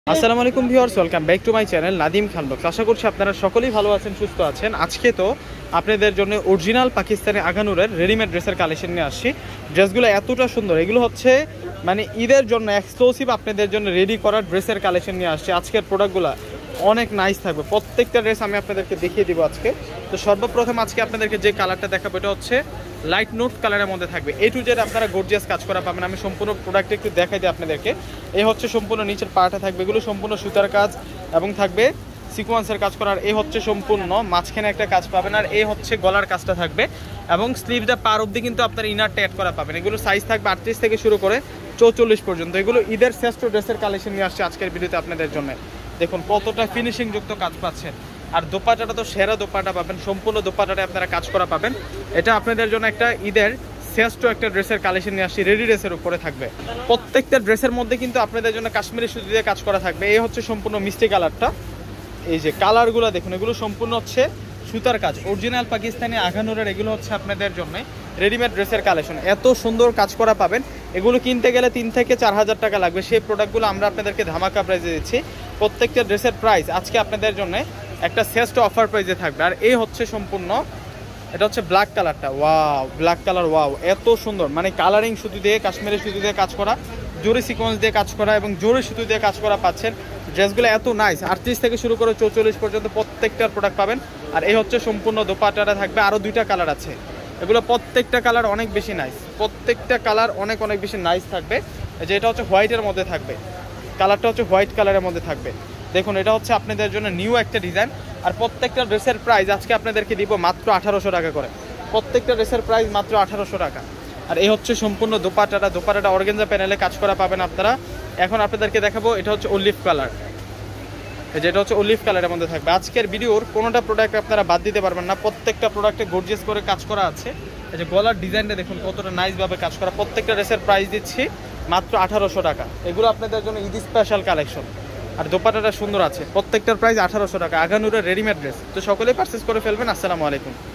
আসসালামু আলাইকুম viewers, welcome back to my channel Nadeem Khan blogs. আশা করছি আপনারা সকলেই ভালো আছেন, সুস্থ আছেন। আজকে তো আপনাদের জন্য অরিজিনাল পাকিস্তানি আগানুরের রেডিমেড ড্রেসের কালেকশন নিয়ে আসছি। ড্রেসগুলো এতটা সুন্দর, এগুলো হচ্ছে মানে ঈদের জন্য এক্সক্লুসিভ আপনাদের জন্য রেডি করা ড্রেসের কালেকশন নিয়ে আসছি। আজকের প্রোডাক্টগুলো অনেক নাইস থাকবে, প্রত্যেকটা ড্রেস আমি আপনাদেরকে দেখিয়ে দিব আজকে। তো সর্বপ্রথম আজকে আপনাদেরকে যে কালারটা দেখাবো এটা হচ্ছে লাইট নোট কালারের মধ্যে থাকবে। এ টু জেড আপনারা গর্জিয়াস কাজ করা পাবেন। আমি সম্পূর্ণ প্রোডাক্ট একটু দেখাই দিই আপনাদেরকে। এই হচ্ছে সম্পূর্ণ নিচের পাটা থাকবে, এগুলো সম্পূর্ণ সুতার কাজ এবং থাকবে সিকোয়েন্সের কাজ করার। এই হচ্ছে সম্পূর্ণ মাঝখানে একটা কাজ পাবেন, আর এই হচ্ছে গলার কাজটা থাকবে এবং স্লিভটা পার অব্দি কিন্তু আপনার ইনারটা অ্যাড করা পাবেন। এগুলো সাইজ থাকবে 38 থেকে শুরু করে 44 পর্যন্ত। এগুলো ঈদের শ্রেষ্ঠ ড্রেসের কালেকশন নিয়ে আসছে আজকের ভিডিওতে আপনাদের জন্য। দেখুন কতটা ফিনিশিং যুক্ত কাজ পাচ্ছেন, আর দোপাটাটা তো সেরা দোপাটা পাবেন, সম্পূর্ণ দোপাটাটা আপনারা কাজ করা পাবেন। এটা আপনাদের জন্য একটা ঈদের শ্রেষ্ঠ একটা ড্রেসের কালেকশন নিয়ে আসছি, রেডি ড্রেসের উপরে থাকবে। প্রত্যেকটা ড্রেসের মধ্যে কিন্তু আপনাদের জন্য কাশ্মীরি সুতো দিয়ে কাজ করা থাকবে। এই হচ্ছে সম্পূর্ণ মিষ্টি কালারটা, এই যে কালারগুলো দেখুন, এগুলো সম্পূর্ণ হচ্ছে সুতার কাজ, অরিজিনাল পাকিস্তানি আগানুরের। এগুলো হচ্ছে আপনাদের জন্য রেডিমেড ড্রেসের কালেকশন, এত সুন্দর কাজ করা পাবেন। এগুলো কিনতে গেলে 3 থেকে 4 হাজার টাকা লাগবে, সেই প্রোডাক্টগুলো আমরা আপনাদেরকে ধামাকা প্রাইজে দিচ্ছি। প্রত্যেকটা ড্রেসের প্রাইস আজকে আপনাদের জন্য একটা শ্রেষ্ঠ অফার প্রাইজে থাকবে। আর এই হচ্ছে সম্পূর্ণ, এটা হচ্ছে ব্ল্যাক কালারটা। ওয়াও, ব্ল্যাক কালার, ওয়াও এত সুন্দর, মানে কালারিং সুতো দিয়ে কাশ্মীরি সুতো দিয়ে কাজ করা, জরি সিকোয়েন্স দিয়ে কাজ করা এবং জরি সুতো দিয়ে কাজ করা পাচ্ছেন। ড্রেসগুলো এত নাইস, 38 থেকে শুরু করে 44 পর্যন্ত প্রত্যেকটার প্রোডাক্ট পাবেন। আর এই হচ্ছে সম্পূর্ণ দোপাট্টাটা থাকবে, আরও 2টা কালার আছে। এগুলো প্রত্যেকটা কালার অনেক বেশি নাইস, প্রত্যেকটা কালার অনেক বেশি নাইস থাকবে। যে এটা হচ্ছে হোয়াইটের মধ্যে থাকবে, কালারটা হচ্ছে হোয়াইট কালারের মধ্যে থাকবে। দেখুন এটা হচ্ছে আপনাদের জন্য নিউ একটা ডিজাইন। আর প্রত্যেকটা ড্রেসের প্রাইস আজকে আপনাদেরকে দিব মাত্র 1800 টাকা করে। প্রত্যেকটা ড্রেসের প্রাইস মাত্র 1800 টাকা। আর এই হচ্ছে সম্পূর্ণ দোপাট্টাটা অর্গানজা প্যানেলে কাজ করা পাবেন আপনারা। এখন আপনাদেরকে দেখাবো এটা হচ্ছে অলিভ কালার, যেটা হচ্ছে অলিভ কালারের মধ্যে থাকবে। আজকের ভিডিওর কোনোটা প্রোডাক্ট আপনারা বাদ দিতে পারবেন না, প্রত্যেকটা প্রোডাক্টে গর্জিয়াস করে কাজ করা আছে। এই যে গলার ডিজাইনটা দেখুন কতটা নাইসভাবে কাজ করা। প্রত্যেকটা ড্রেসের প্রাইস দিচ্ছি মাত্র 1800 টাকা। এগুলো আপনাদের জন্য ঈদ স্পেশাল কালেকশন। আর দোপাট্টাটা সুন্দর আছে, প্রত্যেকটার প্রাইস 1800 টাকা। আগানুরের রেডিমেড ড্রেস, তো সকলেই পারচেস করে ফেলবেন। আসসালামু আলাইকুম।